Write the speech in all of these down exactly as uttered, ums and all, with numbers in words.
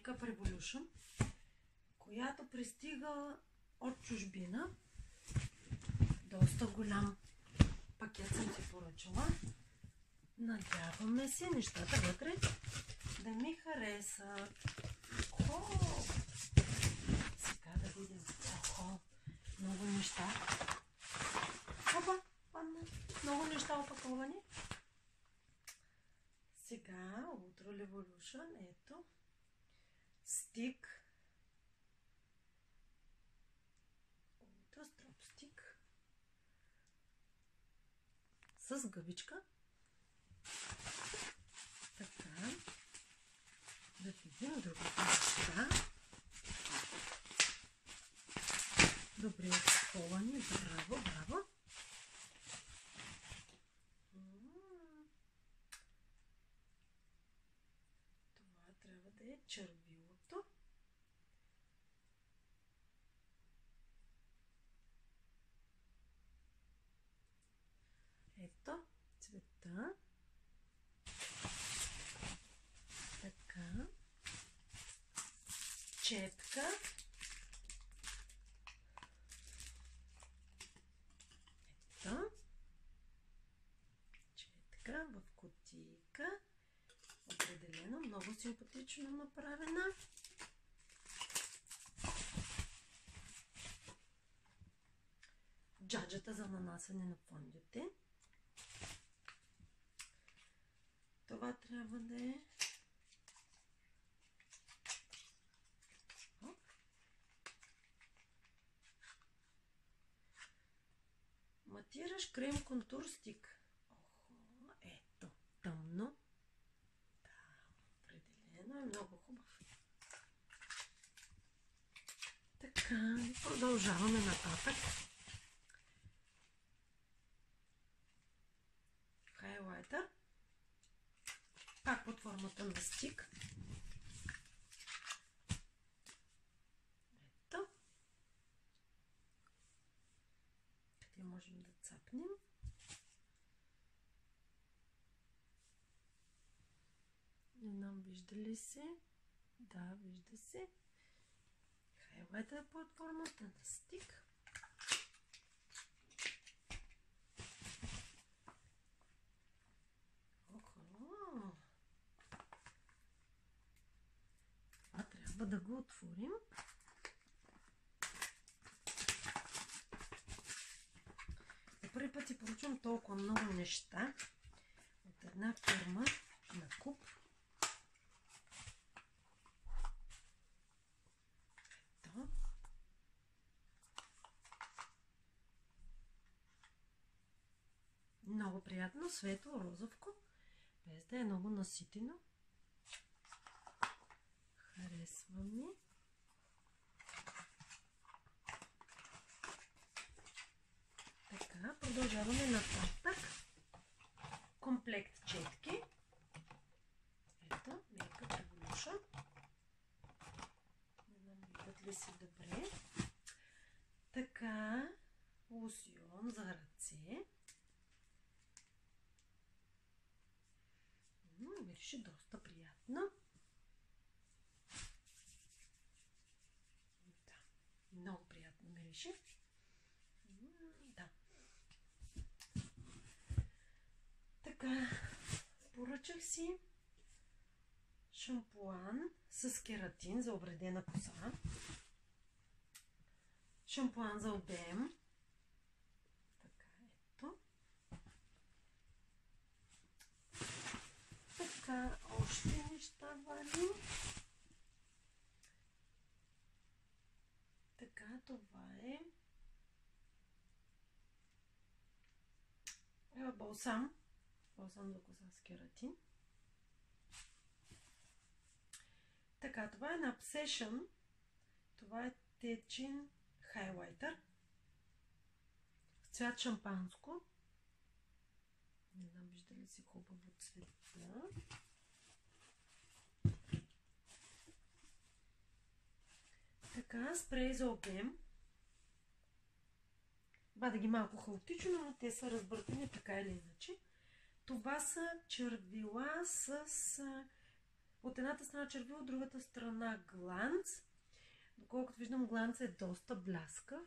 Makeup Revolution, която пристига от чужбина. Доста голям пакет съм си поръчала. Надяваме се нещата вътре да ми харесат. О! Сега да видим. О, много неща. Опа, падна. Много неща опаковани. Сега Ultra Revolution, ето. Стик. Ultra Strop стик. С гъбичка. Така. Да видим другите неща. Добре опаковани. Браво, браво. Това трябва да е червилото. Ето цвета. Така. Четка. Ето. Четка в кутийка. Определено много симпатично направена. Джаджата за нанасяне на фондите. Това трябва да е матираш крем контур стик. Охо, ето, тъмно. Да, определено е много хубав. Така, продължаваме нататък. Хайлайтър. Пак под формата на стик. Ето. Къде можем да цапнем? Не знам, вижда ли се? Да, вижда се. Хайлайтър под формата на стик. Трябва да го отворим. За първи път си поръчвам толкова много неща от една фирма на куп. Ето. Много приятно, светло, розовко, без да е много наситено. Харесва ми. Така, продължаваме нататък. Комплект четки. Ето, Makeup Revolution. Не знам, видят ли си добре. Така, лосьон за ръце. Мирише доста приятно. Много приятно мирише. Да. Така, поръчах си шампуан с кератин за обредена коса. Шампуан за обем. Така, ето. Така, още неща валим. Така, това е балсам. Балсам за коса с кератин. Така, това е на Obsession. Това е течен хайлайтър. В цвят шампанско. Не знам, вижда ли си хубаво цвета. Така, спрей за обем. Бада ги малко хаотично, но те са разбъркани така или иначе. Това са червила с От едната страна червил, от другата страна гланц. Доколкото виждам, гланц е доста бляскав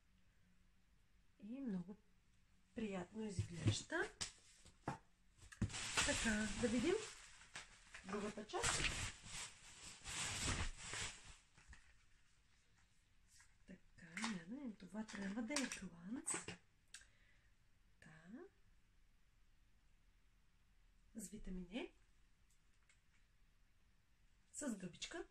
и много приятно изглежда. Така, да видим другата част. Така, не, не, това трябва да е гланц. Да. С витамин Е. С гъбичка.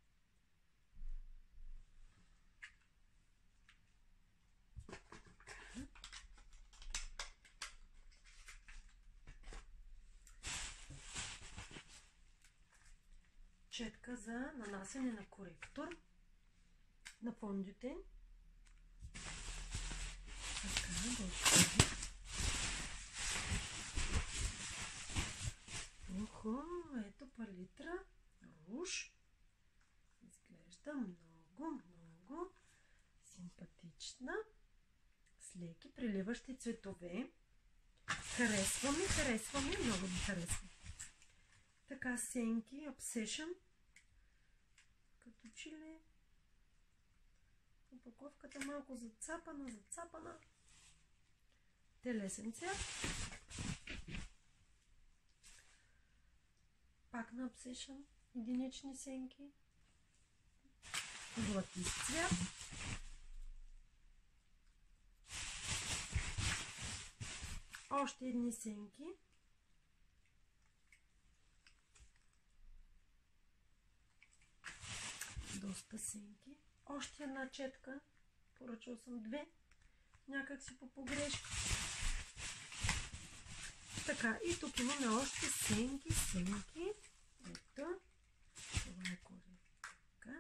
Четка за нанасяне на коректор на фондютен. Така, да отворим. Охо, ето палитра руж. Изглежда много, много симпатична. С леки приливащи цветове. Харесваме, харесваме, много ми харесва. Така, сенки, Obsession. Като че ли опаковката малко зацапана, зацапана. Телесен цвят. Пак на Obsession. Единични сенки. Златист цвят. Още едни сенки. Доста сенки. Още една четка. Поръчал съм две. Някак си по погрешка. Така, и тук имаме още сенки, сенки. Ето. Това е коректка.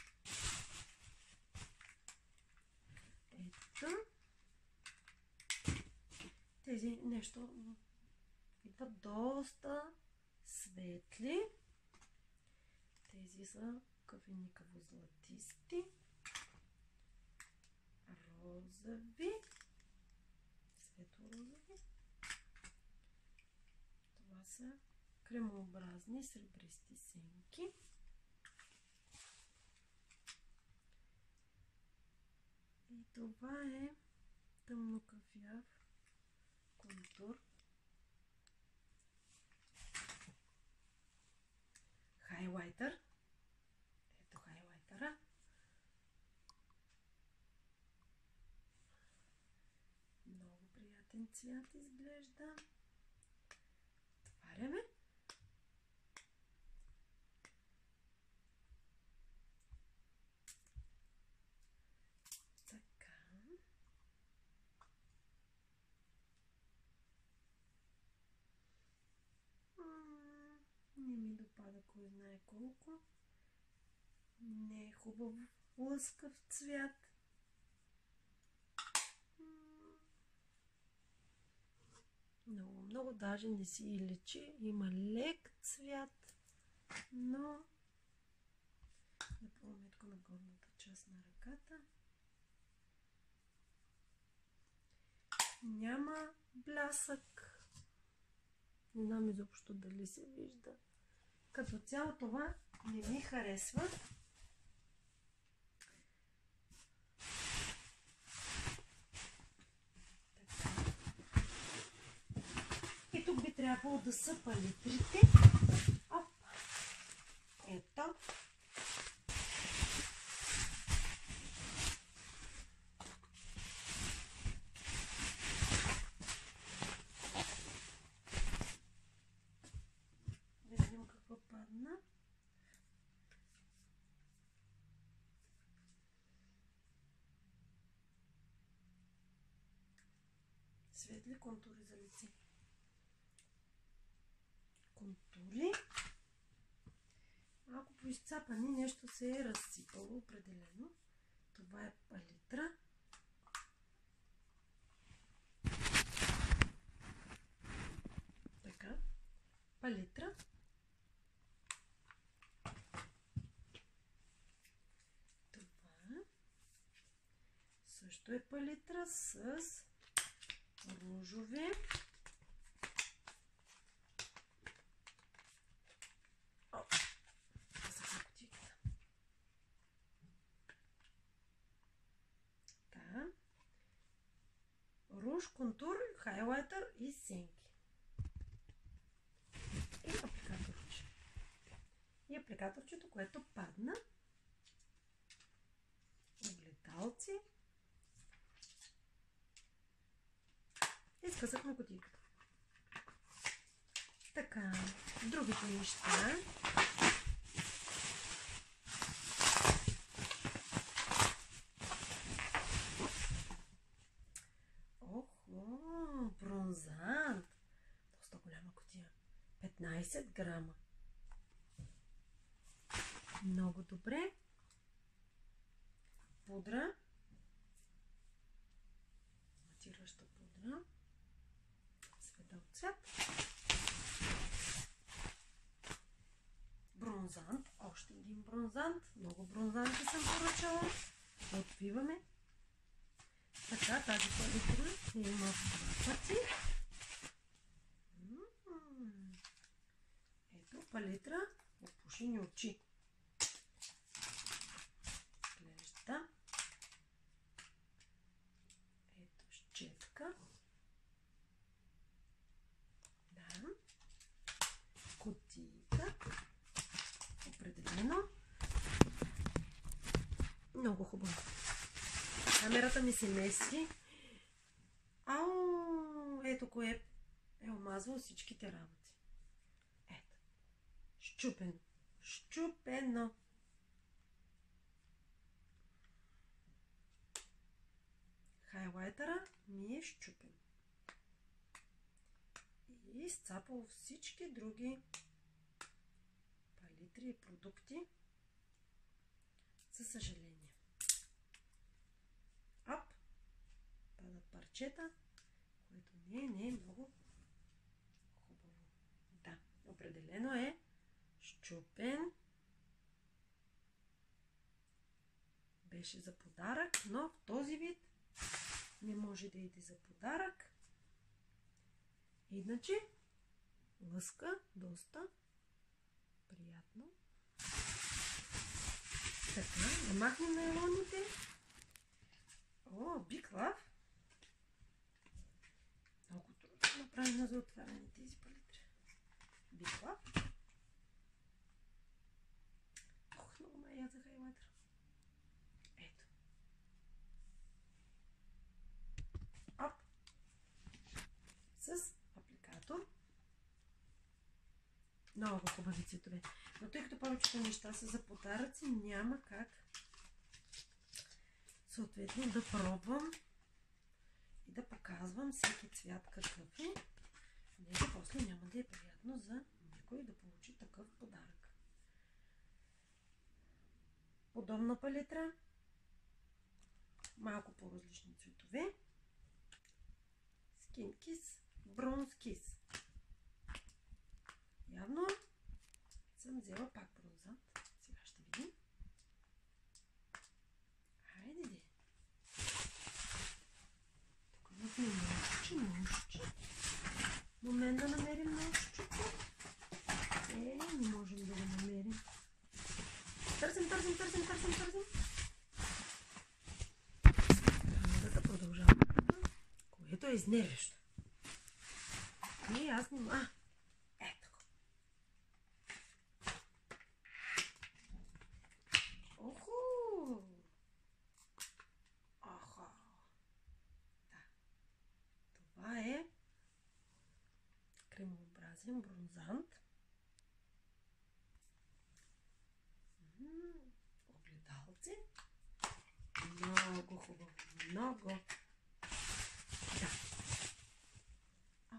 Ето. Тези нещо идват доста светли. Тези са кафеникаво-златисти, розови, светло-розови. Това са кремообразни сребристи сенки. И това е тъмнокафяв контур. Хайлайтър. Ето хайлайтъра. Много приятен цвят изглежда. Отваряме. Така. Не ми допада кой знае колко. Не е хубав лъскав цвят. Много, много даже не си и личи. Има лек цвят, но напълно тук на горната част на ръката. Няма блясък. Не знам изобщо дали се вижда. Като цяло това не ми харесва. Така. И тук би трябвало да са палитрите. Оп. Ето. Светли контури за лице. Контури. Малко поизцапани, нещо се е разсипало определено. Това е палитра. Така. Палитра. Това също е палитра с ружови. руж, контур, хайлайтър и сенки. И апликаторче. И апликаторчето, което падна. Огледалци. И скъсахме кутийката. Така, другите неща. Охо, бронзант. Доста голяма кутия. петнайсет грама. Много добре. Пудра. Матираща пудра. Светъл цвят. Бронзант. Още един бронзант. Много бронзанти съм поръчала. Отпиваме. Така, тази палитра я има два пъти. Ето палитра. Опушени очи. Клеща. Ето щетка. Да. Кутийка. Определено. Много хубаво. Камерата ми се меси. Ау, ето кое е омазвало всичките работи. Ето. Щупено. Щупено. Хайлайтера ми е щупен. И изцапало всички други палитри и продукти. За съжаление. Ап! Падат парчета, което не, не е много хубаво. Да, определено е щупен. Беше за подарък, но в този вид не може да иде за подарък. Иначе лъска доста приятно. Така, да махнем найлоните. О, Big Love. Много трудно направим за отваряне тези палитри. Big Love. Ох, много ме я за хайлайтер. Ето. Оп. С апликатор. Много хубави цветове. Но тъй като повечето неща са за подаръци, няма как съответно да пробвам и да показвам всеки цвят какъв е. Понеже после няма да е приятно за някой да получи такъв подарък. Подобна палитра. Малко по-различни цветове. Skin Kiss, Bronze Kiss. Явно съм взела пак бронзант. Сега ще видим. Хайде де. Тук имахме нощче, нощче. Момент да намерим нощчето. Е, не можем да го намерим. Търсим, търсим, търсим, търсим, търсим. Трябва да продължавам. Което е изнервящо. И аз не... А, ето го. Оху! Аха! Да. Това е кремообразен бронзант. Огледалци. Много хубаво. Много. Да. Ох.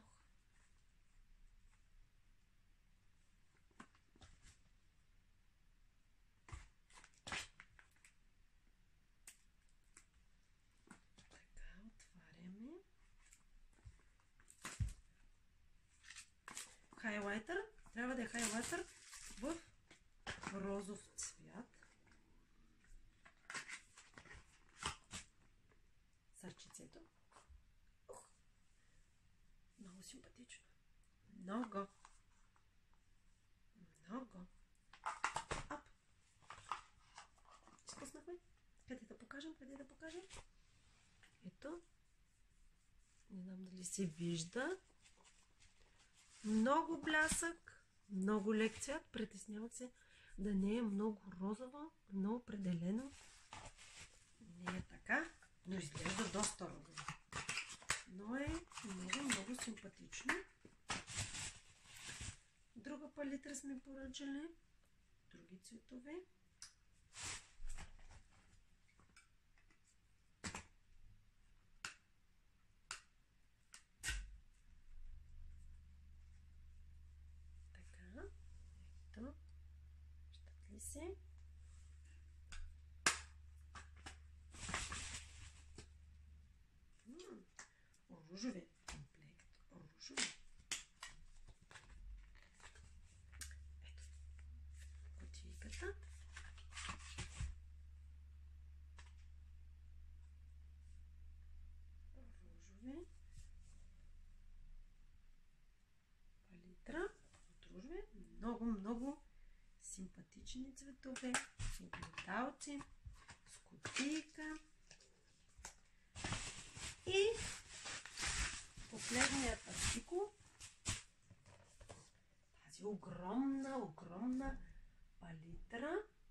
Така, отваряме. Хайлайтър. Трябва да е хайлайтър в розов цвят. Сърчицето. Ух. Много симпатично. Много. Много. Ап. Изпуснахме. Къде да покажем? Къде да покажем? Ето. дали се вижда. Много блясък, много лек цвят. Притеснявах се да не е много розово, но определено не е така, но изглежда доста розово. Но е много, много симпатично. Друга палитра сме поръчали. Други цветове. Така. Ето. Щат ли се? Ружове. Комплект. Ружове. Ето. Кутийката. Ружове. Палитра от ружове. Много, много симпатични цветове. Огледалци. С кутийка. И последният артикул, тази огромна, огромна палитра.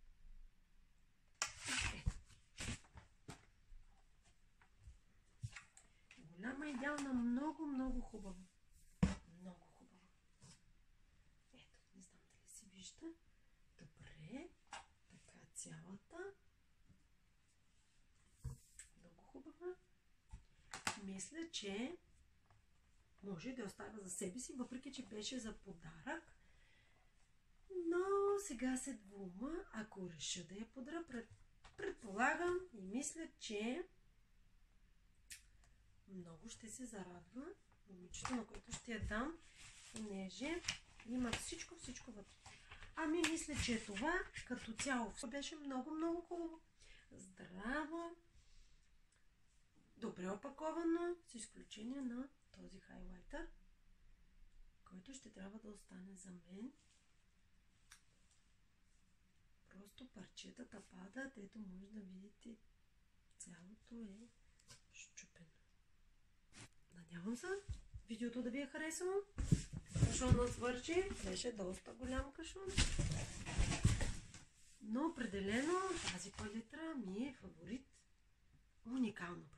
Голяма, идеална, много, много хубава. Много хубава. Ето, не знам дали се вижда. Добре. Така цялата. Много хубава. Мисля, че може да я оставя за себе си, въпреки че беше за подарък. Но сега се двума, ако реша да я подаря, пред, предполагам и мисля, че много ще се зарадва момичето, на което ще я дам, понеже има всичко, всичко вътре. Ами мисля, че това като цяло беше много, много хубаво. Здраво, добре опаковано, с изключение на този хайлайтър, който ще трябва да остане за мен. Просто парчетата падат, ето може да видите, цялото е счупено. Надявам се видеото да ви е харесало. Кашонът свърши, беше доста голям кашон. Но определено тази палитра ми е фаворит. Уникална